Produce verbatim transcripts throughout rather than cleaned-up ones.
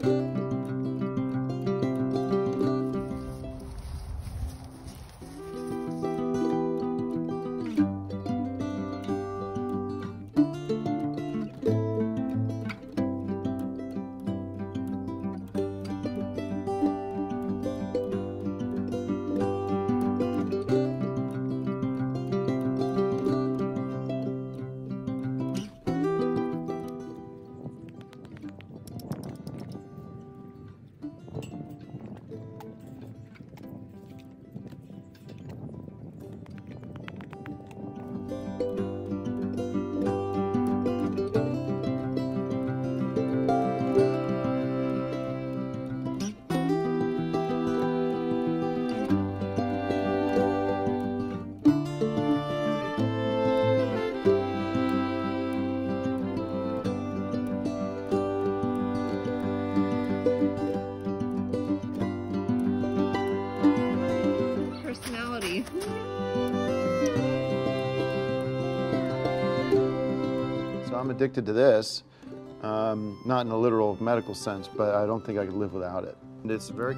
Personality. So I'm addicted to this, um, not in a literal medical sense, but I don't think I could live without it. And it's very...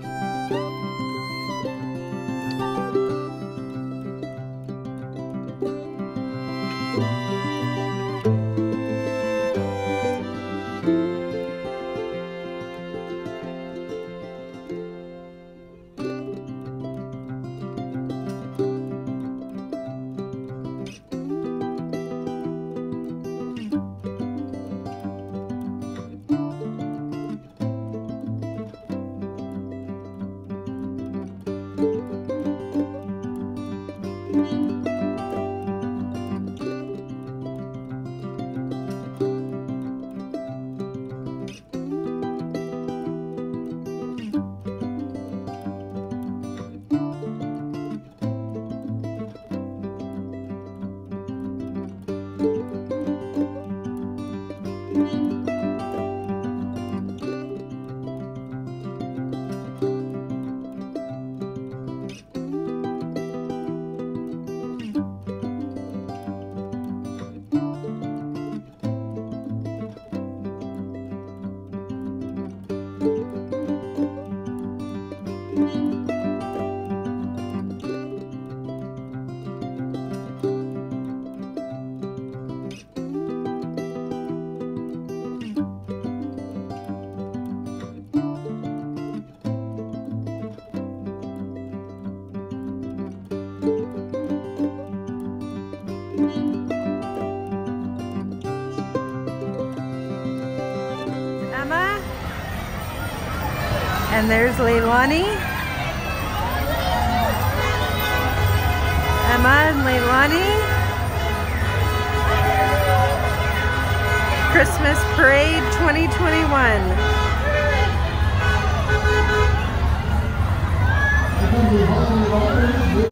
Emma, and there's Leilani. Emma and Leilani. Christmas Parade twenty twenty-one.